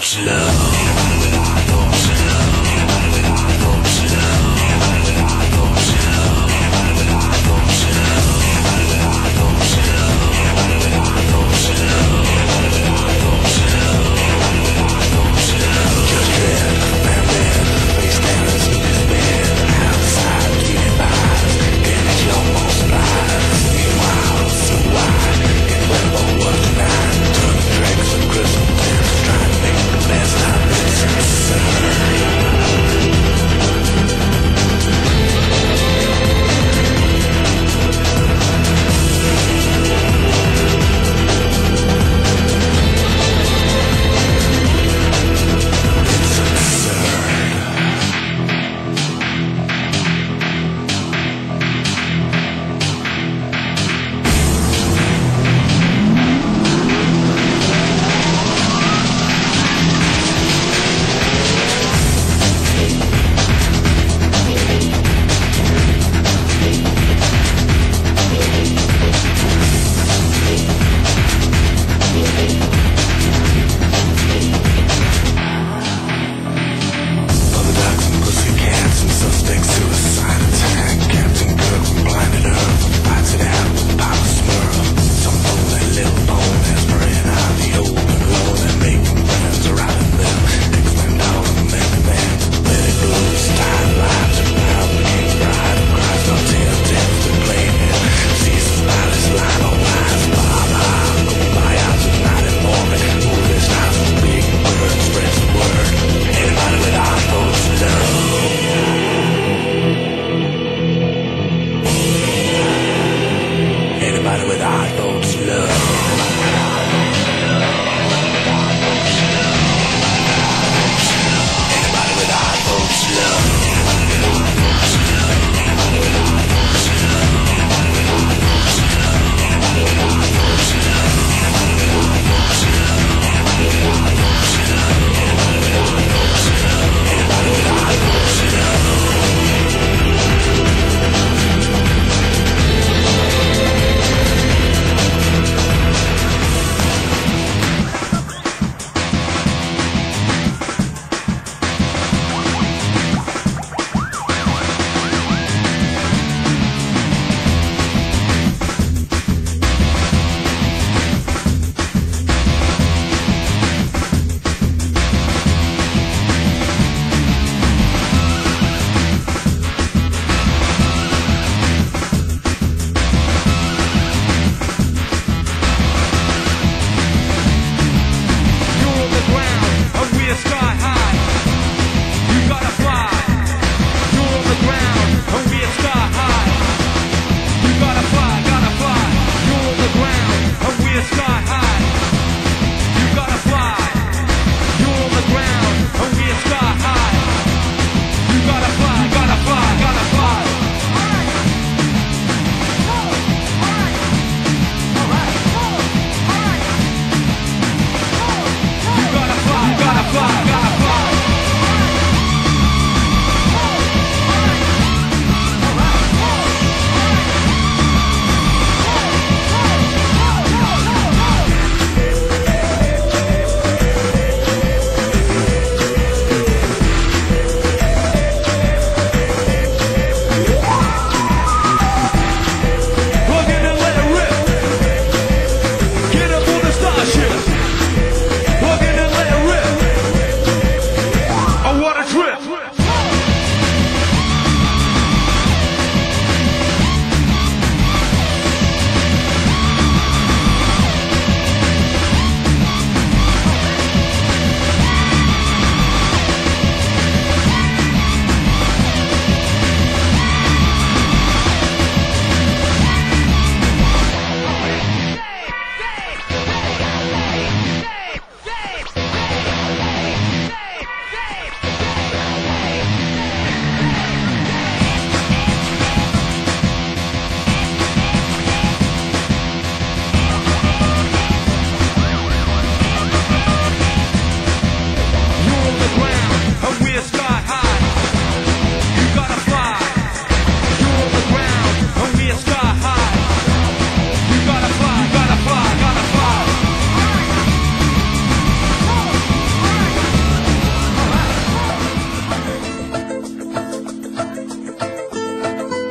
Best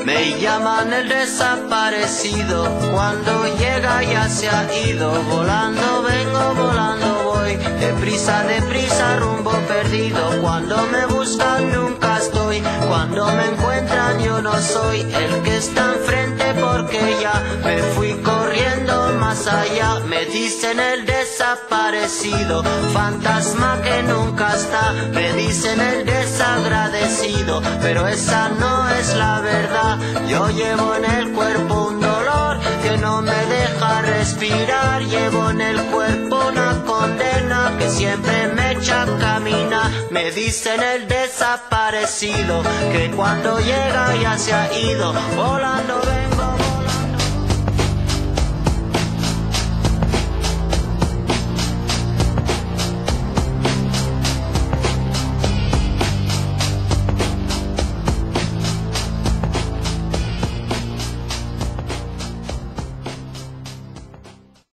Me llaman el desaparecido, cuando llega ya se ha ido. Volando vengo, volando voy, deprisa, rumbo perdido. Cuando me buscan nunca estoy, cuando me encuentran yo no soy el que está enfrente, porque ya me fui corriendo más allá. Me dicen el desaparecido, fantasma que nunca está. Me dicen el desagradecido, pero esa no es la verdad. Yo llevo en el cuerpo un dolor que no me deja respirar. Llevo en el cuerpo una condena que siempre me echa a caminar. Me dicen el desaparecido, que cuando llega ya se ha ido. Volando vengo.